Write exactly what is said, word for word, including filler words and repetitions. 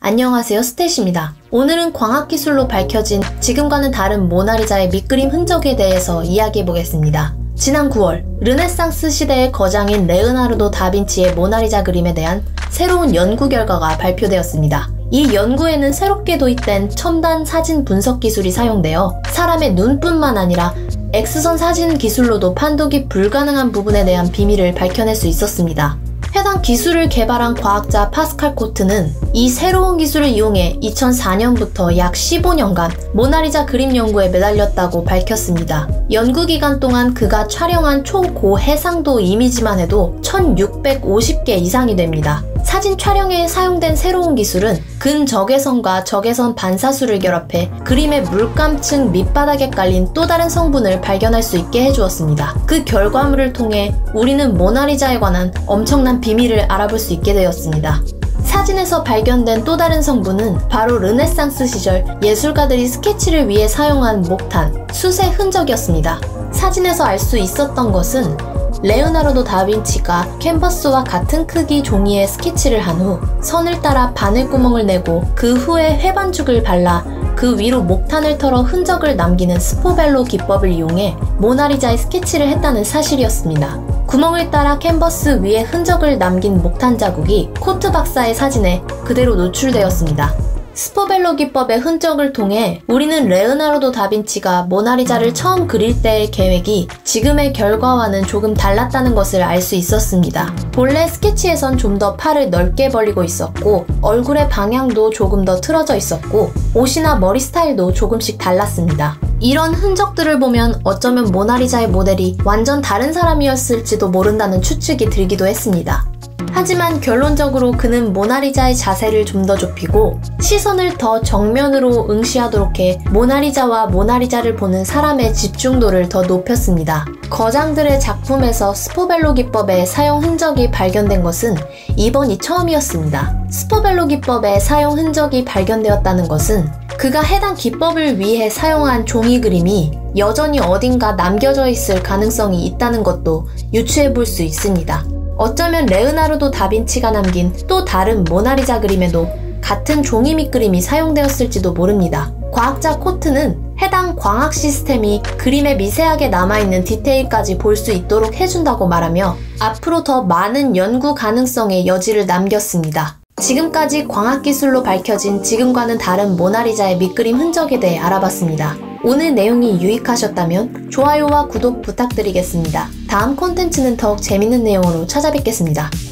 안녕하세요, 스탯입니다. 오늘은 광학기술로 밝혀진 지금과는 다른 모나리자의 밑그림 흔적에 대해서 이야기해보겠습니다. 지난 구월, 르네상스 시대의 거장인 레오나르도 다빈치의 모나리자 그림에 대한 새로운 연구 결과가 발표되었습니다. 이 연구에는 새롭게 도입된 첨단 사진 분석 기술이 사용되어 사람의 눈뿐만 아니라 X선 사진 기술로도 판독이 불가능한 부분에 대한 비밀을 밝혀낼 수 있었습니다. 해당 기술을 개발한 과학자 파스칼 코트는 이 새로운 기술을 이용해 이천사 년부터 약 십오 년간 모나리자 그림 연구에 매달렸다고 밝혔습니다. 연구기간 동안 그가 촬영한 초고해상도 이미지만 해도 천육백오십 개 이상이 됩니다. 사진 촬영에 사용된 새로운 기술은 근적외선과 적외선 반사수를 결합해 그림의 물감층 밑바닥에 깔린 또 다른 성분을 발견할 수 있게 해주었습니다. 그 결과물을 통해 우리는 모나리자에 관한 엄청난 비밀을 알아볼 수 있게 되었습니다. 사진에서 발견된 또 다른 성분은 바로 르네상스 시절 예술가들이 스케치를 위해 사용한 목탄, 숯의 흔적이었습니다. 사진에서 알 수 있었던 것은 레오나르도 다빈치가 캔버스와 같은 크기 종이에 스케치를 한 후 선을 따라 바늘구멍을 내고 그 후에 회반죽을 발라 그 위로 목탄을 털어 흔적을 남기는 스포벨로 기법을 이용해 모나리자의 스케치를 했다는 사실이었습니다. 구멍을 따라 캔버스 위에 흔적을 남긴 목탄 자국이 코트 박사의 사진에 그대로 노출되었습니다. 스포벨로 기법의 흔적을 통해 우리는 레오나르도 다빈치가 모나리자를 처음 그릴 때의 계획이 지금의 결과와는 조금 달랐다는 것을 알 수 있었습니다. 본래 스케치에선 좀 더 팔을 넓게 벌리고 있었고 얼굴의 방향도 조금 더 틀어져 있었고 옷이나 머리 스타일도 조금씩 달랐습니다. 이런 흔적들을 보면 어쩌면 모나리자의 모델이 완전 다른 사람이었을지도 모른다는 추측이 들기도 했습니다. 하지만 결론적으로 그는 모나리자의 자세를 좀 더 좁히고 시선을 더 정면으로 응시하도록 해 모나리자와 모나리자를 보는 사람의 집중도를 더 높였습니다. 거장들의 작품에서 스포벨로 기법의 사용 흔적이 발견된 것은 이번이 처음이었습니다. 스포벨로 기법의 사용 흔적이 발견되었다는 것은 그가 해당 기법을 위해 사용한 종이 그림이 여전히 어딘가 남겨져 있을 가능성이 있다는 것도 유추해 볼 수 있습니다. 어쩌면 레오나르도 다빈치가 남긴 또 다른 모나리자 그림에도 같은 종이 밑그림이 사용되었을지도 모릅니다. 과학자 코트는 해당 광학 시스템이 그림에 미세하게 남아있는 디테일까지 볼 수 있도록 해준다고 말하며 앞으로 더 많은 연구 가능성의 여지를 남겼습니다. 지금까지 광학기술로 밝혀진 지금과는 다른 모나리자의 밑그림 흔적에 대해 알아봤습니다. 오늘 내용이 유익하셨다면 좋아요와 구독 부탁드리겠습니다. 다음 콘텐츠는 더욱 재밌는 내용으로 찾아뵙겠습니다.